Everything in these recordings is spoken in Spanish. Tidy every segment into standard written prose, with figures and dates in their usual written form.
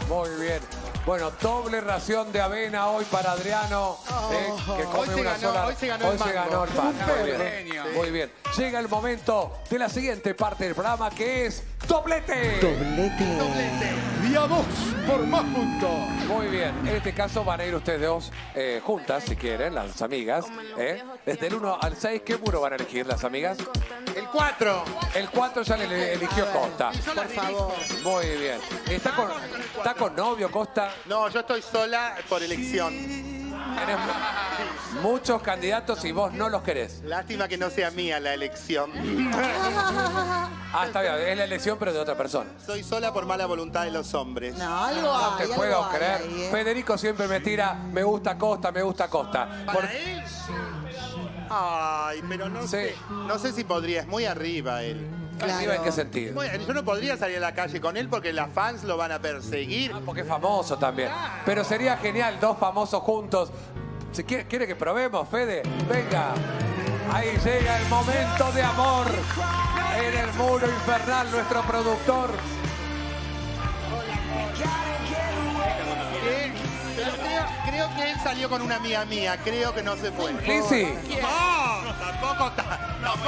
Muy bien. Bueno, doble ración de avena hoy para Adriano, que come una sola. Hoy se ganó el pan. Muy bien. Genio. Muy bien. Llega el momento de la siguiente parte del programa, que es doblete. Doblete. Día 2 por más puntos. Muy bien. En este caso van a ir ustedes dos juntas, si quieren, las amigas. Desde el 1 al 6, ¿qué muro van a elegir las amigas? El 4. El 4 ya le eligió Costa. Por favor. Muy bien. ¿Está con novio, Costa? No, yo estoy sola por elección. Tenés muchos candidatos y vos no los querés. Lástima que no sea mía la elección. Ah, está bien. Es la elección, pero de otra persona. Soy sola por mala voluntad de los hombres. No, algo No hay. te puedo algo hay creer. ahí, ¿eh? Federico siempre me tira, me gusta Costa, me gusta Costa. ¿Para él? Ay, pero no Sí. sé. No sé si podría, es muy arriba él. ¿Arriba en qué sentido? Bueno, yo no podría salir a la calle con él porque las fans lo van a perseguir. Ah, porque es famoso también. Pero sería genial, dos famosos juntos. Si quiere que probemos, Fede, venga. Ahí llega el momento de amor. En el muro infernal, nuestro productor. Pero creo que él salió con una amiga mía. Creo que no se fue. Lizzy. No, tampoco tanto.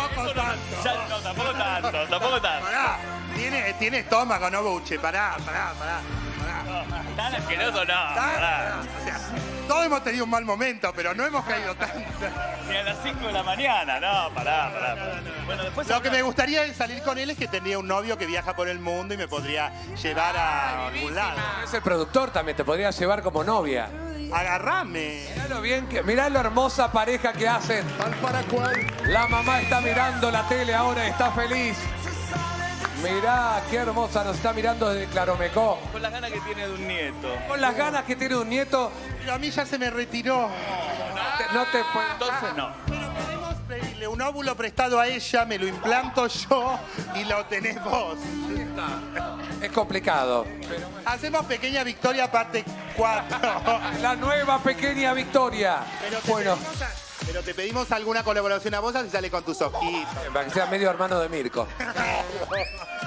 Tampoco tanto. Pará, tiene estómago, no buche. Pará. Tan asqueroso no. O sea, todos hemos tenido un mal momento, pero no hemos caído tanto. Ni a las 5 de la mañana, no, pará. Bueno, después Lo que me gustaría de salir con él es que tendría un novio que viaja por el mundo y me podría llevar a algún lado. Es el productor también, te podría llevar como novia. Agarrame. Mirá lo bien mirá lo hermosa pareja que hacen. ¿Tal para cuál? La mamá está mirando la tele ahora, está feliz. Mirá, qué hermosa, nos está mirando desde Claromecó. con las ganas que tiene de un nieto. Con las ganas que tiene un nieto, Pero a mí ya se me retiró. no te puedo... Entonces no. Pero podemos pedirle un óvulo prestado a ella, me lo implanto yo y lo tenés vos. Es complicado. Hacemos Pequeña Victoria parte 4. La nueva pequeña Victoria. Pero te pedimos alguna colaboración a vos, así sale con tus ojitos. Para que sea medio hermano de Mirko.